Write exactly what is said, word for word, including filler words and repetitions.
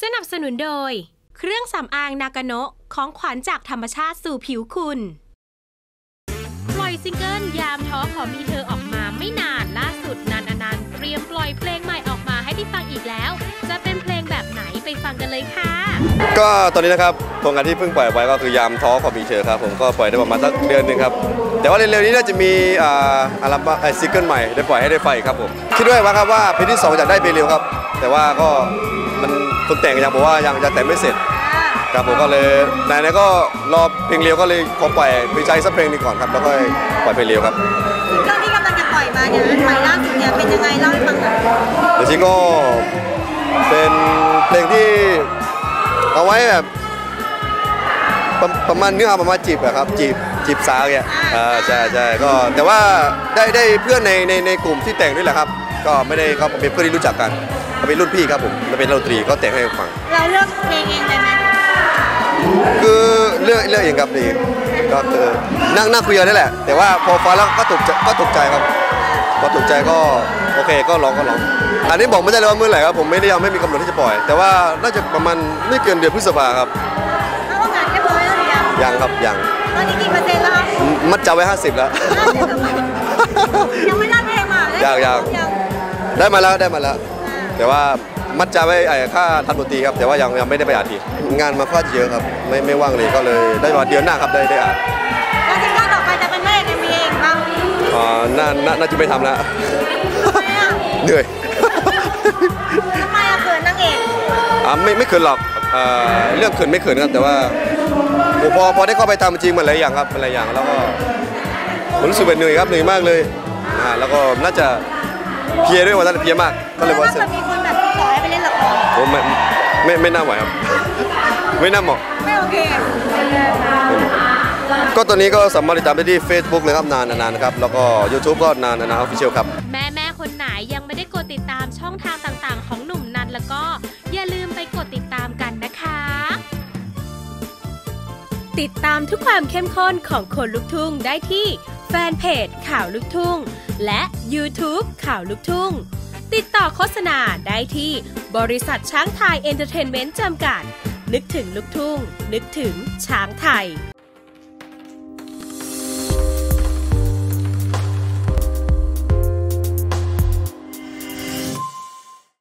นับสนุนโดยเครื่องสำอางนากาโนะของขวัญจากธรรมชาติสู่ผิวคุณปล่อยซิงเกิลยามท้อขอมีเธอออกมาไม่นานล่าสุดนันอนันต์เตรียมปล่อยเพลงใหม่ออกมาให้ได้ฟังอีกแล้วจะเป็นเพลงแบบไหนไปฟังกันเลยค่ะก็ตอนนี้นะครับผลงานที่เพิ่งปล่อยไปก็คือยามท้อขอมีเธอครับผมก็ปล่อยได้ประมาณสักเดือนนึงครับแต่ว่าเร็วๆนี้น่าจะมีอ่าอัลบั้มซิงเกิลใหม่ได้ปล่อยให้ได้ฟังครับผมคิดด้วยว่าครับว่าเพลงที่สองอยากได้เพลงเร็วครับแต่ว่าก็มันคนแต่งยังบอกว่ายังยังแต่งไม่เสร็จครับผมก็เลยไหนๆก็รอเพลงเร็วก็เลยขอปล่อยเพลงใจสักเพลงนึงก่อนครับแล้วก็ปล่อยเพลงเร็วครับซิงเกิลที่กำลังจะปล่อยมาเนี่ยอันใหม่ล่าสุดเนี่ยเป็นยังไงเล่าให้ฟังหน่อยจริงๆก็เป็นเพลงที่เอาไว้แบบประมาณเนื้อประมาณจีบอะครับจีบจีบสาวเนี่ยอ่าใช่ใช่ก็แต่ว่าได้ได้เพื่อนในในในกลุ่มที่แต่งด้วยแหละครับก็ไม่ได้เขาเป็นเพื่อนที่รู้จักกันเขาเป็นรุ่นพี่ครับผมเขาเป็นดนตรีก็แต่งให้ฟังเราเลือกเพลงเองเลยไหมคือเลือกเลือกเองครับเองก็คือนั่งนั่งคุยกันนี่แหละแต่ว่าพอฟังแล้วก็ถูกใจก็ถูกใจครับพอถูกใจก็โอเคก็ร้องก็ร้องอันนี้บอกไม่ได้เลยว่าเมื่อไหร่ครับผมไม่ได้ยังไม่มีกำหนดที่จะปล่อยแต่ว่าน่าจะประมาณไม่เกินเดือนพฤษภาครับเอาว่างานเรียบร้อยแล้วหรือยังยังครับยังตอนนี้กี่เปอร์เซ็นต์แล้วครับมัดจำไว้ห้าสิบแล้วยังไม่ได้เพลงมายังยังได้มาแล้วได้มาแล้วแต่ว่ามัดจำไว้ไอ้ค่าทำดนตรีครับแต่ว่ายังยังไม่ได้ไปอ่านทีงานมาค่อนเยอะครับไม่ไม่ว่างเลยก็เลยได้มาเดือนหน้าครับได้ได้อ่านแล้วซิงเกิลต่อไปจะเป็นเพลงเอ็มวีเองบ้างอ๋อน่าน่าจะไม่ทำแล้วเหนื่อยทำไมอะเขินนางเอกอ่าไม่ไม่เขินหรอกเรื่องเขินไม่เขินครับแต่ว่าพอพอได้เข้าไปทำจริงมันหลายอย่างครับมันหลายอย่างแล้วก็ผมรู้สึกแบบเหนื่อยครับเหนื่อยมากเลยอ่าแล้วก็น่าจะเพียด้วยวันนั้นเพียมากก็เลยว่าจะมีคนแบบติดต่อให้ไปเล่นละครผมไม่ไม่ไม่น่าไหวครับไม่น่าเหมาะไม่โอเคก็ตอนนี้ก็สามารถติดตามได้ที่ Facebook เลยครับนานนานนะครับแล้วก็ YouTube ก็นานนานออฟฟิเชียลครับแม่แม่คนไหนยังไม่ได้กดติดตามช่องทางต่างๆของหนุ่มนันแล้วก็อย่าลืมไปกดติดตามกันนะคะติดตามทุกความเข้มข้นของคนลุกทุ่งได้ที่แฟนเพจข่าวลุกทุ่งและ YouTube ข่าวลุกทุ่งติดต่อโฆษณาได้ที่บริษัทช้างไทยเอนเตอร์เทนเมนต์จำกัดนึกถึงลุกทุ่งนึกถึงช้างไทย